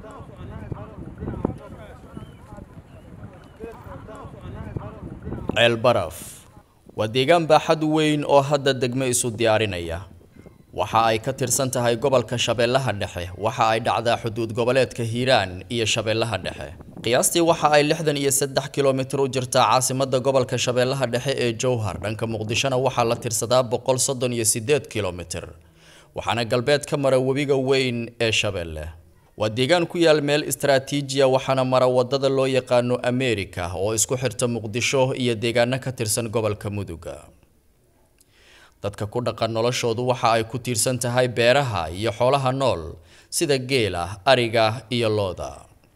ceelbaraf waa deegaan baaxad weyn oo hadda degmo isu diyaarinaya waxa ay ka tirsan tahay gobolka Shabeellaha Dhexe waxa ay dhacdaa xuduud goboleedka Hiiraan iyo Shabeellaha Dhexe qiyaastii waxa ay 63 kiiloomitir u jirtaa caasimadda gobolka Shabeellaha Dhexe ee Jowhar dhanka Muqdishona waxa la tirsadaa 138 kiiloomitir waxaana galbeed ka mara webiga weyn ee Shabeelle waa deegaan ku yaal meel istaraatiijiya waxaana mara wadada loo yaqaano America oo isku xirta Muqdisho iyo deegaano ka tirsan gobolka Muduga dadka ku dhaqan noloshoodu waxa ay ku tiirsan tahay beeraha iyo xoolaha nool sida geela, ariga iyo looda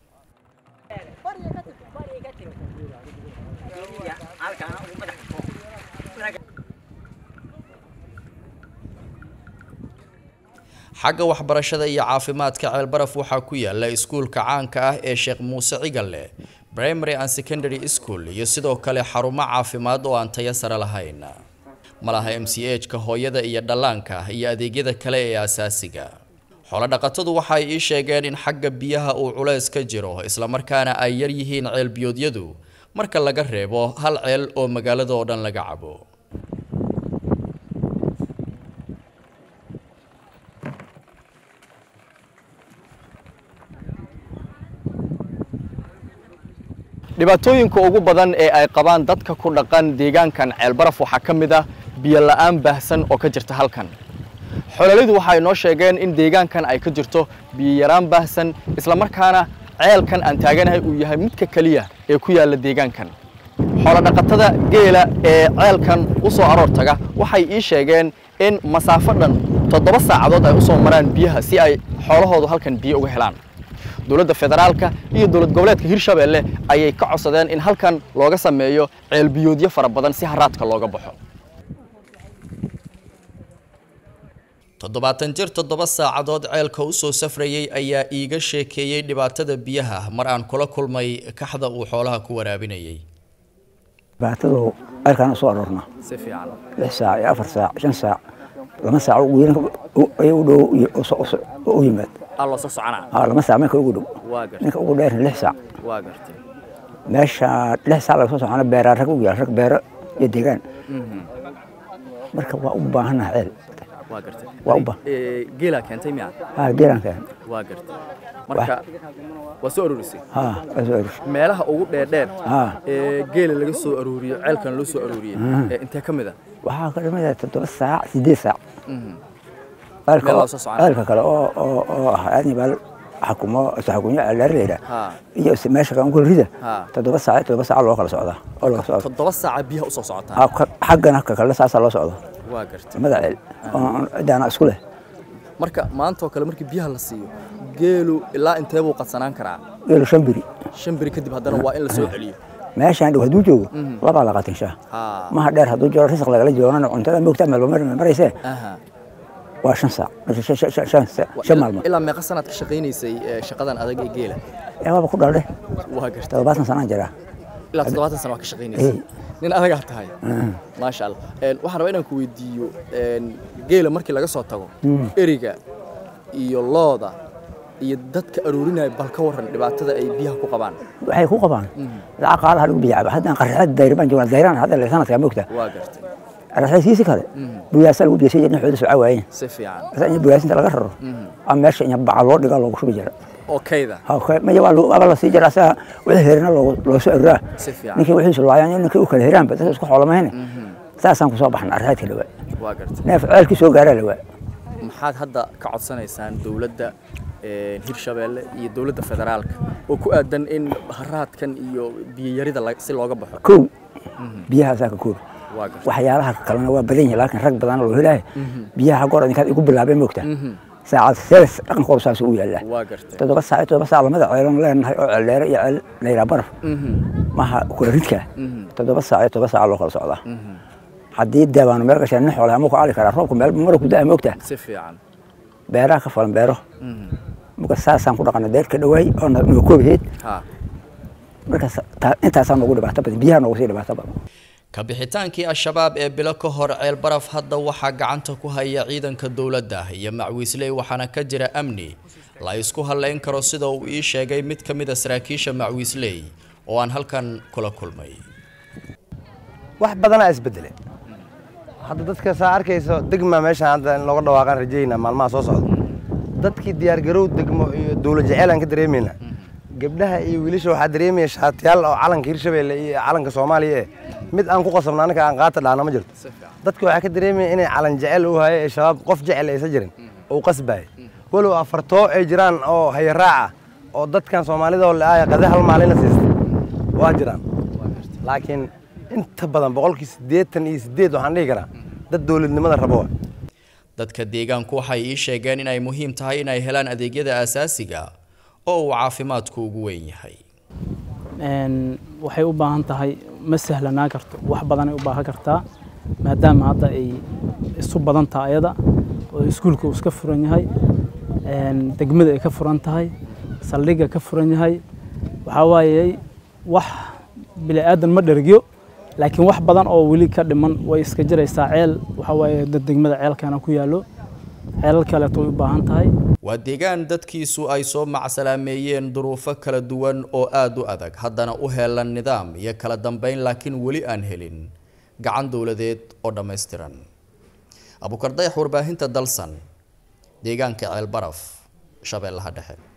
xagga waxbarashada iyo caafimaadka ceelbaraf waxa ku yaala iskuulka caanka ah ee Sheekh Muuse Cigalle Primary and Secondary School iyo sidoo kale xarumo caafimaad oo aan tayo sare lahayn malaha MCH-ka hooyada iyo dhallaanka iyo adeegyada kale ee asaasiga xoolo dhaqatadu waxa ay sheegeen in xagga biyaha uu culays ka jiro isla markaana ay yar yihiin ceel biyoodyadu marka laga reebo hal ceel oo magaalada oo dhan laga cabo dhibaatooyinka ugu badan ee ay qabaan dadka ku dhaqan deegaankan ceelbaraf waxa kamid ah biyo la'aan baahsan oo ka jirta halkan xoolalidu waxa ay noo sheegeen in deegaankan ay ka jirto biyo yaraan baahsan isla markaana ceelkan aan taaganahay uu yahay midka kaliya ee ku yaala deegaankan xoolo dhaqatada geela ee ceelkan u soo aroor taga waxay ii sheegeen in masaafo dhan 7 saacadood ay u soo maraan biyaha si ay xoolahoodu halkan biyo uga helaan dawladda federaalka iyo dawlad goboleedka Hirshabeelle ayay ka codsadeen in halkan looga sameeyo ceel biyoodyo fara badan si haraadka looga baxo 7 saacadood ceelka u soo safrayay ayaa iiga sheekeeyay dhibaatada biyaha mar aan kula kulmay kaxda uu xoolaha ku waraabinayay baatadu ceelkan soo aroorna si fiican 6 saac 4 saac 5 saac 2 saac u dhow u yimaad الله سصعنا. لما ساعة ما كيقولوا. واقر. إنك أقول له لحسة. واقر. ماشى لحسة على أساس أنا بير ركوب يا رك بير يديكان. مركب وأبا هنا عيل. واقر. وأبا. جيلا كان تيميا. جيلا كان. واقر. مركب. وسؤال رئيسي. وسؤال. مالها أقول ده. جيل اللي جسوا أروري عيل كان لسوا أروري. أنت كم ذا؟ وحاجة كم 3 ساعة 6 ساعة. ألف كلا يعني بال حكومة على الريدة يجي ماشي كان كل ريدة تدبس ساعة الله خلاص صعدة الله صعدة تدبس ساعة بيها قصة صعدة حقنا كلا ساعة الله صعدة واقرت ماذا عيل ده أنا أسكله مركا ما أنت وكلا مركب بيها للسيو قالوا لا أنت يبغى قد سنان كرع قالوا شمبري كدب هذا وائل لسوق عليه ماشي عنده هدوجه والله علاقة إنشاء ما هدار هدوجه رزق لقى لجوا أنا أنت لما يكتمل ومر يسه وشن ساعة شن مالما إلا ما قصنا تشقيني سي شقدان أدق جيلة يا بابا كل ده وهاجرت تبغى سنة جرا إلا تبغى سنة كشقيني سي نين أدق هاي ما شاء الله واحد وين كويديو جيلة مركي لقى صوت تقو إريجا يلادا يدتك أرورينا بالكورن لبعتها أي بيها كوكبان وهي كوكبان لا قال هذا بيجاب حتى قرحت دايران جوا دايران هذا اللي سنة كم وقته واجرت الرئيسي كذا بياسل وبيسيج نحود سعوين سفيان يعني بياسل تلقره أما ماشي ينبع على الورد قال له شو بيجرا أوكي ذا أوكي ما يبغى الله سيجرا سا وهيرنا لو سعره سفيان نكى وحيس الله يعني نكى وكل هيران بس اسكو حوله ما هنا ساسان كصباحنا أرهات اللواء واجرت نافع كيسو قارة اللواء محاد هذا كعد سنة إنسان دولة Hirshabeelle iyo dawladda federaalka oo ku aadan in haraad kan iyo biyo yarida si looga baxo ku biyaha saaka ku waxyaalaha kalena waa badan yahay laakiin rag badan loo helay biyaha goor inkaad igu bilaabay moogta saacad 3 dhaqan qoobsaas uu yaala waa gartay 7 saac lamada ceelan leenahay oo celeer iyo leeyra baraf maha ku ridka 7 saac loo kala socdaa hadii daawano meel gashan xoolaha ma ku cali kara roobku meel mar ku daa moogta si fiican beeraha ka falan beero مقصاص أنا كنا قلنا ذلك دوائي أنا نكوبهيد مركز أنت أصلا نقول بعتبر بيها نقول بعتبر kabixitaankii al-shabaab ee bilo ka hor ceelbaraf hadda waxa gacanta ku haya ciidanka dawladda iyo macwiisley waxaana ka jira amni la isku halayn karo sida uu ii sheegay mid ka mid ah saraakiisha Macwiisley oo aan halkan kula kulmay. wax badan ayaa isbedelay hadda dadka saa arkayso degma meesha hadda in looga dhawaaqan rajayna maalmaha soo socda dadkii diyaar garow degmo iyo dawlad jecel aan ka dareemayna gabdhaha iyo wiilasha waxa dareemaya shaatiyaal oo calanka Hirshabeelle iyo calanka Soomaaliya mid aan ku qasabna anaka aan qaata dhaana ma jirto dadku waxa ka dareemaya inay calan jecel u hayo ee shabaab qof jecel aysan jirin oo qasbay walow afartoo ay jiraan oo hay raaca oo dadkan Soomaalida oo la qada hal maalin siistay waa jiraan laakiin inta badan 88 waxaan dhihi karaa dad dawladnimada rabo dadka deegaanku waxay ii sheegeen in ay muhiim tahay in ay helaan adeegyada aasaasiga oo uu caafimaadku ugu weyn yahay waxay u baahan tahay ma sahlanaa karto wax badan ay u baahan kartaa maadaama hadda ay isu badan tahay ayada oo iskuulku iska furan yahay degmada ay ka furan tahay saldhigga ka furan yahay waxa waaye wax bili aadan ma dhergiyo laakiin wax badan oo wali ka dhiman way iska jiraysaa ceel waxa waaye degmada ceelkana ku yaalo ceelal kale oo u baahan tahay waa deegaan dadkiisu ay soo macsalaameeyeen duruufo kala duwan oo aad u adag haddana u heelan nidaam iyo kala dambeyn laakiin wali aan helin gacan dawladeed oo dhameystiran Abuukar Dayax warbaahinta Dalsan deegaanka Ceel Baraf Shabeellaha Dhexe